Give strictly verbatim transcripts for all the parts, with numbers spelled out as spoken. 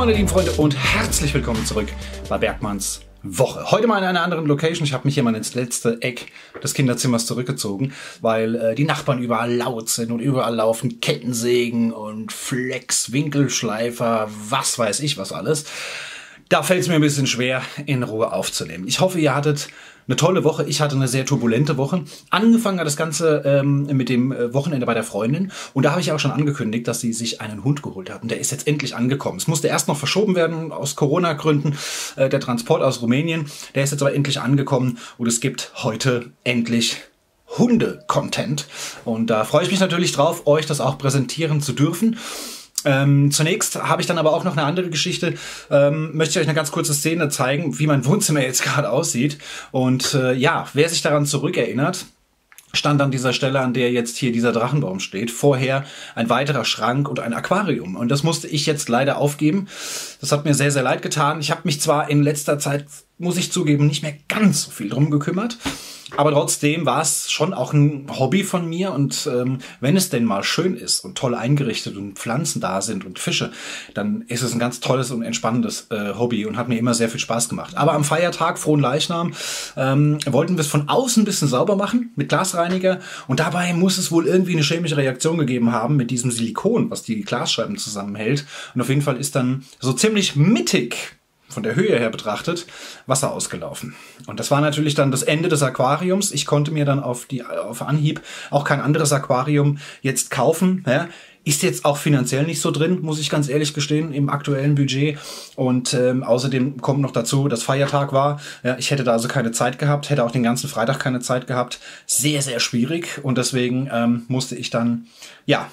meine lieben Freunde und herzlich willkommen zurück bei Bergmanns Woche. Heute mal in einer anderen Location. Ich habe mich hier mal ins letzte Eck des Kinderzimmers zurückgezogen, weil äh, die Nachbarn überall laut sind und überall laufen Kettensägen und Flex, Winkelschleifer, was weiß ich was alles. Da fällt es mir ein bisschen schwer, in Ruhe aufzunehmen. Ich hoffe, ihr hattet eine tolle Woche. Ich hatte eine sehr turbulente Woche. Angefangen hat das Ganze ähm, mit dem Wochenende bei der Freundin. Und da habe ich auch schon angekündigt, dass sie sich einen Hund geholt hat. Und der ist jetzt endlich angekommen. Es musste erst noch verschoben werden aus Corona-Gründen. Äh, der Transport aus Rumänien. Der ist jetzt aber endlich angekommen. Und es gibt heute endlich Hunde-Content. Und da freue ich mich natürlich drauf, euch das auch präsentieren zu dürfen. Ähm, zunächst habe ich dann aber auch noch eine andere Geschichte. Ähm, möchte ich euch eine ganz kurze Szene zeigen, wie mein Wohnzimmer jetzt gerade aussieht. Und äh, ja, wer sich daran zurückerinnert, stand an dieser Stelle, an der jetzt hier dieser Drachenbaum steht, vorher ein weiterer Schrank und ein Aquarium. Und das musste ich jetzt leider aufgeben. Das hat mir sehr, sehr leid getan. Ich habe mich zwar in letzter Zeit, muss ich zugeben, nicht mehr ganz so viel drum gekümmert. Aber trotzdem war es schon auch ein Hobby von mir und ähm, wenn es denn mal schön ist und toll eingerichtet und Pflanzen da sind und Fische, dann ist es ein ganz tolles und entspannendes äh, Hobby und hat mir immer sehr viel Spaß gemacht. Aber am Feiertag, Frohen Leichnam, ähm, wollten wir es von außen ein bisschen sauber machen mit Glasreiniger und dabei muss es wohl irgendwie eine chemische Reaktion gegeben haben mit diesem Silikon, was die Glasscheiben zusammenhält. Und auf jeden Fall ist dann so ziemlich mittig, von der Höhe her betrachtet, Wasser ausgelaufen. Und das war natürlich dann das Ende des Aquariums. Ich konnte mir dann auf die auf Anhieb auch kein anderes Aquarium jetzt kaufen. Ja. Ist jetzt auch finanziell nicht so drin, muss ich ganz ehrlich gestehen, im aktuellen Budget. Und ähm, außerdem kommt noch dazu, dass Feiertag war. Ja, ich hätte da also keine Zeit gehabt, hätte auch den ganzen Freitag keine Zeit gehabt. Sehr, sehr schwierig. Und deswegen ähm, musste ich dann, ja,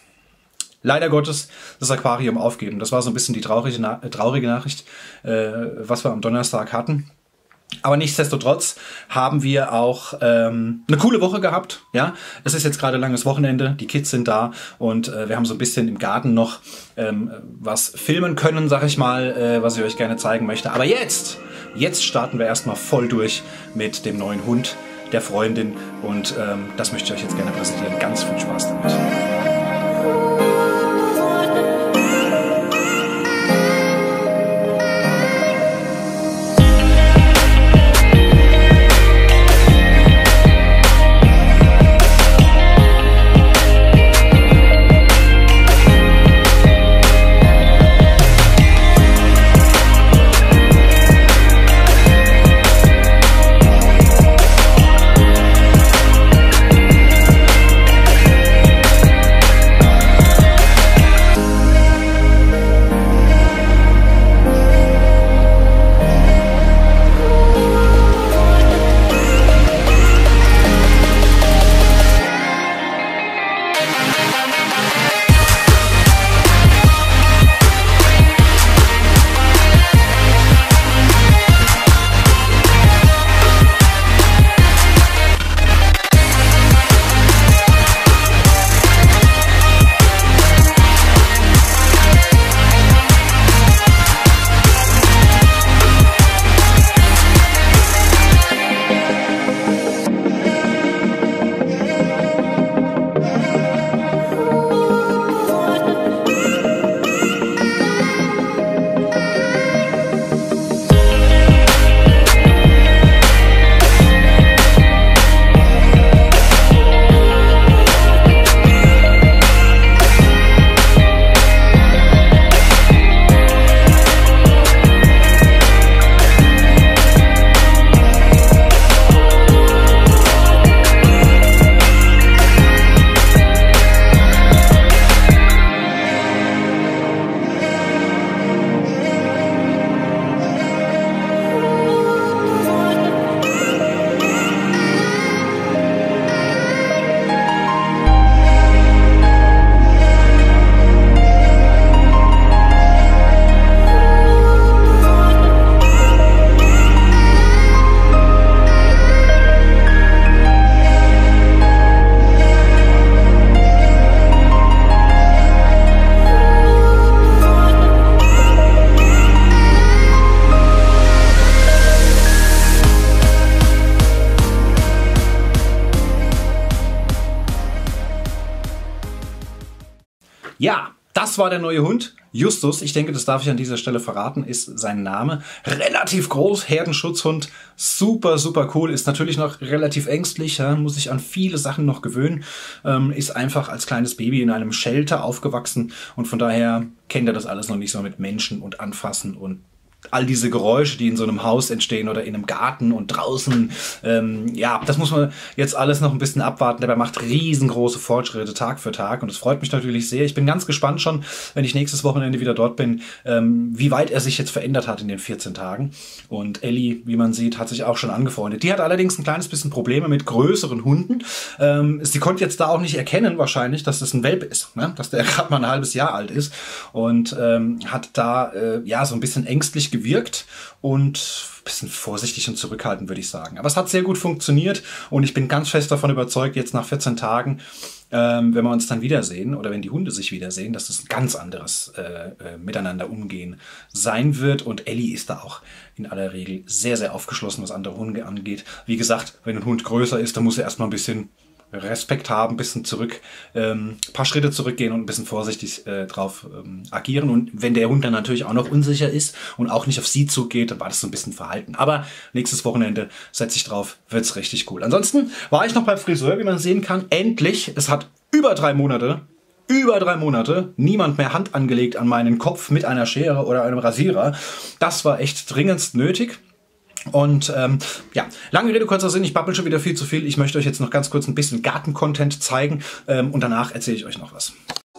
leider Gottes das Aquarium aufgeben. Das war so ein bisschen die traurige, Na traurige Nachricht, äh, was wir am Donnerstag hatten. Aber nichtsdestotrotz haben wir auch ähm, eine coole Woche gehabt. Ja, es ist jetzt gerade langes Wochenende, die Kids sind da und äh, wir haben so ein bisschen im Garten noch ähm, was filmen können, sag ich mal, äh, was ich euch gerne zeigen möchte. Aber jetzt, jetzt starten wir erstmal voll durch mit dem neuen Hund der Freundin und ähm, das möchte ich euch jetzt gerne präsentieren. Ganz viel Spaß damit. Ja, Das war der neue Hund. Justus, ich denke, das darf ich an dieser Stelle verraten, ist sein Name. Relativ groß, Herdenschutzhund, super, super cool, ist natürlich noch relativ ängstlich, ja, muss sich an viele Sachen noch gewöhnen, ähm, ist einfach als kleines Baby in einem Shelter aufgewachsen und von daher kennt er das alles noch nicht so mit Menschen und Anfassen und all diese Geräusche, die in so einem Haus entstehen oder in einem Garten und draußen, ähm, ja, das muss man jetzt alles noch ein bisschen abwarten. Dabei macht riesengroße Fortschritte Tag für Tag und das freut mich natürlich sehr. Ich bin ganz gespannt schon, wenn ich nächstes Wochenende wieder dort bin, ähm, wie weit er sich jetzt verändert hat in den vierzehn Tagen. Und Ellie, wie man sieht, hat sich auch schon angefreundet. Die hat allerdings ein kleines bisschen Probleme mit größeren Hunden. Ähm, sie konnte jetzt da auch nicht erkennen wahrscheinlich, dass das ein Welpe ist, ne? Dass der gerade mal ein halbes Jahr alt ist und ähm, hat da äh, ja so ein bisschen ängstlich gewirkt und ein bisschen vorsichtig und zurückhaltend, würde ich sagen. Aber es hat sehr gut funktioniert und ich bin ganz fest davon überzeugt, jetzt nach vierzehn Tagen, ähm, wenn wir uns dann wiedersehen oder wenn die Hunde sich wiedersehen, dass das ein ganz anderes äh, äh, Miteinander umgehen sein wird. Und Ellie ist da auch in aller Regel sehr, sehr aufgeschlossen, was andere Hunde angeht. Wie gesagt, wenn ein Hund größer ist, dann muss er erstmal ein bisschen Respekt haben, ein bisschen zurück, ähm, ein paar Schritte zurückgehen und ein bisschen vorsichtig äh, drauf ähm, agieren. Und wenn der Hund dann natürlich auch noch unsicher ist und auch nicht auf sie zugeht, dann war das so ein bisschen Verhalten. Aber nächstes Wochenende setze ich drauf, wird's richtig cool. Ansonsten war ich noch beim Friseur, wie man sehen kann. Endlich, es hat über drei Monate, über drei Monate niemand mehr Hand angelegt an meinen Kopf mit einer Schere oder einem Rasierer. Das war echt dringendst nötig. Und ähm, ja, lange Rede, kurzer Sinn, ich babbel schon wieder viel zu viel. Ich möchte euch jetzt noch ganz kurz ein bisschen Garten-Content zeigen ähm, und danach erzähle ich euch noch was.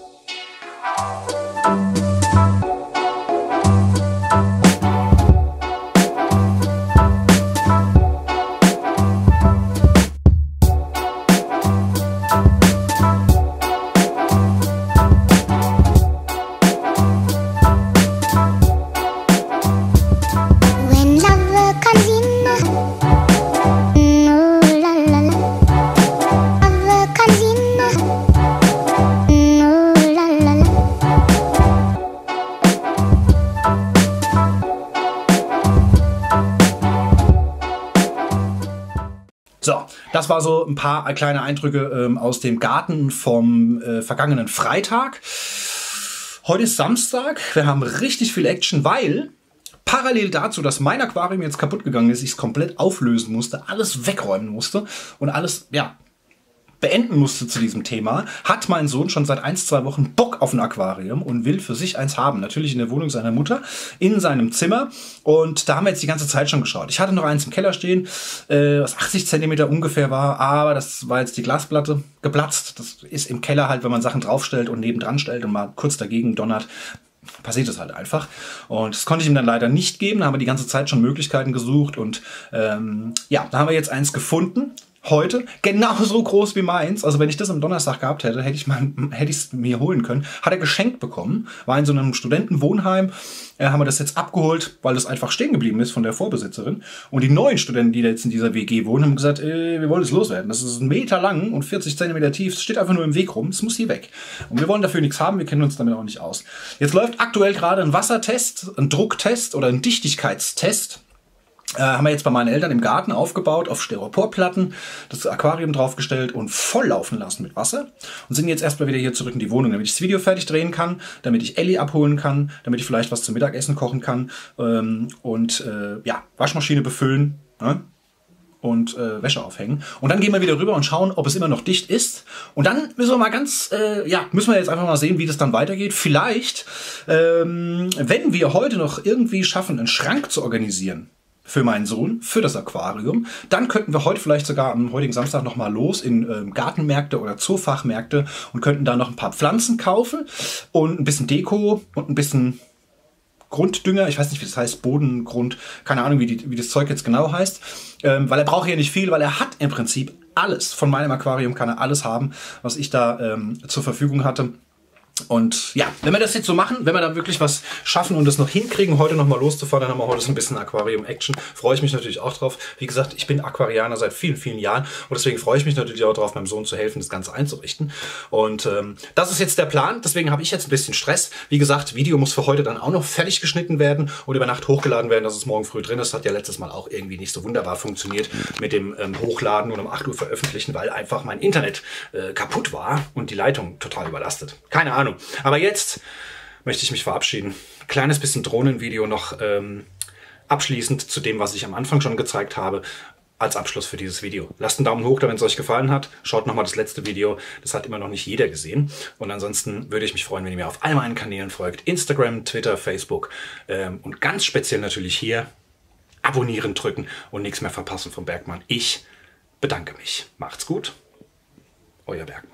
So, das war so ein paar kleine Eindrücke ähm, aus dem Garten vom äh, vergangenen Freitag. Heute ist Samstag, wir haben richtig viel Action, weil parallel dazu, dass mein Aquarium jetzt kaputt gegangen ist, ich es komplett auflösen musste, alles wegräumen musste und alles, ja, beenden musste zu diesem Thema, hat mein Sohn schon seit ein, zwei Wochen Bock auf ein Aquarium und will für sich eins haben. Natürlich in der Wohnung seiner Mutter, in seinem Zimmer. Und da haben wir jetzt die ganze Zeit schon geschaut. Ich hatte noch eins im Keller stehen, äh, was achtzig Zentimeter ungefähr war, aber das war jetzt die Glasplatte geplatzt. Das ist im Keller halt, wenn man Sachen draufstellt und nebendran stellt und mal kurz dagegen donnert, passiert es halt einfach. Und das konnte ich ihm dann leider nicht geben. Da haben wir die ganze Zeit schon Möglichkeiten gesucht. Und ähm, ja, da haben wir jetzt eins gefunden. Heute, genauso groß wie meins. Also wenn ich das am Donnerstag gehabt hätte, hätte ich mal, hätte ich es mir holen können. Hat er geschenkt bekommen. War in so einem Studentenwohnheim. Äh, haben wir das jetzt abgeholt, weil das einfach stehen geblieben ist von der Vorbesitzerin. Und die neuen Studenten, die da jetzt in dieser W G wohnen, haben gesagt, äh, wir wollen es loswerden. Das ist ein Meter lang und vierzig Zentimeter tief. Es steht einfach nur im Weg rum. Es muss hier weg. Und wir wollen dafür nichts haben. Wir kennen uns damit auch nicht aus. Jetzt läuft aktuell gerade ein Wassertest, ein Drucktest oder ein Dichtigkeitstest. Äh, haben wir jetzt bei meinen Eltern im Garten aufgebaut, auf Styroporplatten, das Aquarium draufgestellt und voll laufen lassen mit Wasser. Und sind jetzt erstmal wieder hier zurück in die Wohnung, damit ich das Video fertig drehen kann, damit ich Ellie abholen kann, damit ich vielleicht was zum Mittagessen kochen kann ähm, und äh, ja, Waschmaschine befüllen, ne? Und äh, Wäsche aufhängen. Und dann gehen wir wieder rüber und schauen, ob es immer noch dicht ist. Und dann müssen wir mal ganz, äh, ja, müssen wir jetzt einfach mal sehen, wie das dann weitergeht. Vielleicht, ähm, wenn wir heute noch irgendwie schaffen, einen Schrank zu organisieren, für meinen Sohn, für das Aquarium. Dann könnten wir heute vielleicht sogar am heutigen Samstag noch mal los in ähm, Gartenmärkte oder Zoofachmärkte und könnten da noch ein paar Pflanzen kaufen und ein bisschen Deko und ein bisschen Grunddünger. Ich weiß nicht, wie das heißt, Bodengrund, keine Ahnung, wie, die, wie das Zeug jetzt genau heißt. Ähm, weil er braucht ja nicht viel, weil er hat im Prinzip alles. Von meinem Aquarium kann er alles haben, was ich da ähm, zur Verfügung hatte. Und ja, wenn wir das jetzt so machen, wenn wir da wirklich was schaffen und das noch hinkriegen, heute noch mal loszufahren, dann haben wir heute so ein bisschen Aquarium-Action. Freue ich mich natürlich auch drauf. Wie gesagt, ich bin Aquarianer seit vielen, vielen Jahren und deswegen freue ich mich natürlich auch drauf, meinem Sohn zu helfen, das Ganze einzurichten. Und ähm, das ist jetzt der Plan, deswegen habe ich jetzt ein bisschen Stress. Wie gesagt, Video muss für heute dann auch noch fertig geschnitten werden und über Nacht hochgeladen werden, dass es morgen früh drin ist. Hat ja letztes Mal auch irgendwie nicht so wunderbar funktioniert mit dem ähm, Hochladen und um acht Uhr veröffentlichen, weil einfach mein Internet äh, kaputt war und die Leitung total überlastet. Keine Ahnung. Ahnung. Aber jetzt möchte ich mich verabschieden. Kleines bisschen Drohnenvideo noch ähm, abschließend zu dem, was ich am Anfang schon gezeigt habe, als Abschluss für dieses Video. Lasst einen Daumen hoch, wenn es euch gefallen hat. Schaut nochmal das letzte Video. Das hat immer noch nicht jeder gesehen. Und ansonsten würde ich mich freuen, wenn ihr mir auf all meinen Kanälen folgt. Instagram, Twitter, Facebook ähm, und ganz speziell natürlich hier abonnieren drücken und nichts mehr verpassen vom Bergmann. Ich bedanke mich. Macht's gut. Euer Bergmann.